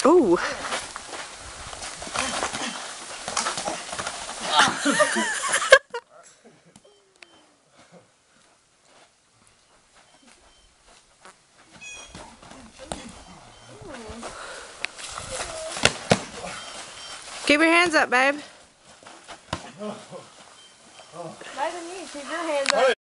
Ooh. Keep your hands up, babe. Nice and you. Keep your hands up.